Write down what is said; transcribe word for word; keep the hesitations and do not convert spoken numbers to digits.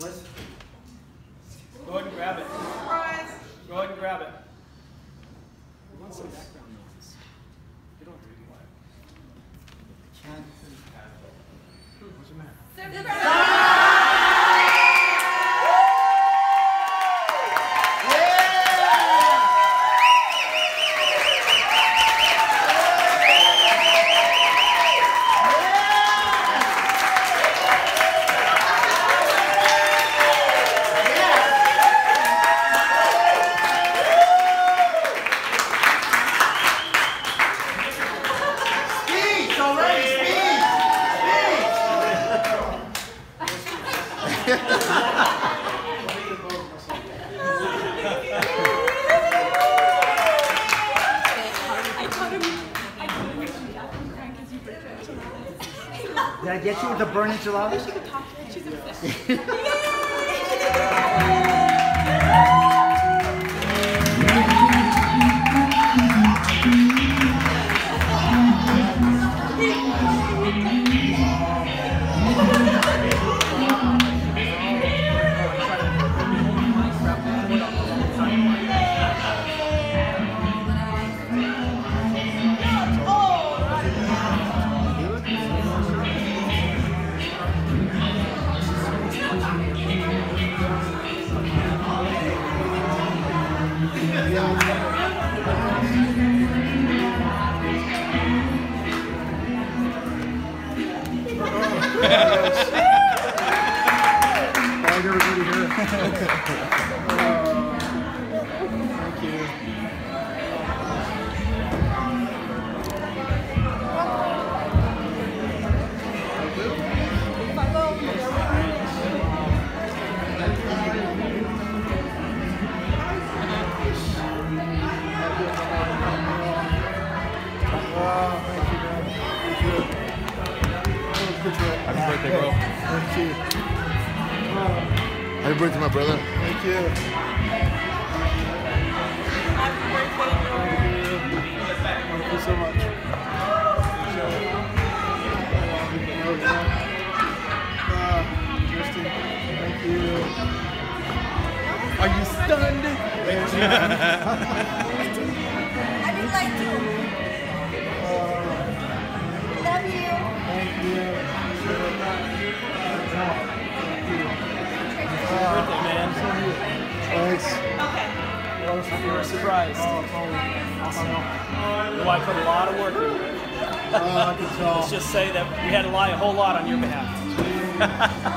Go ahead and grab it. Surprise! Go ahead and grab it. We want some background noise. You don't have to be quiet. What's the matter? Surprise! Did I get you with the burning enchilada? She could talk to her. She's obsessed. Everybody here. Thank you. Happy birthday, bro. Thank you. Happy birthday, my brother. Thank you. Happy birthday, Thank you so much. Uh, Justin, thank you. Are you stunned? I didn't like to. Love you. Thank you. Birthday, man. Thanks. Okay. You were surprised. Your wife put a lot of work into it. Oh, I can tell. Let's just say that we had to lie a whole lot on your behalf.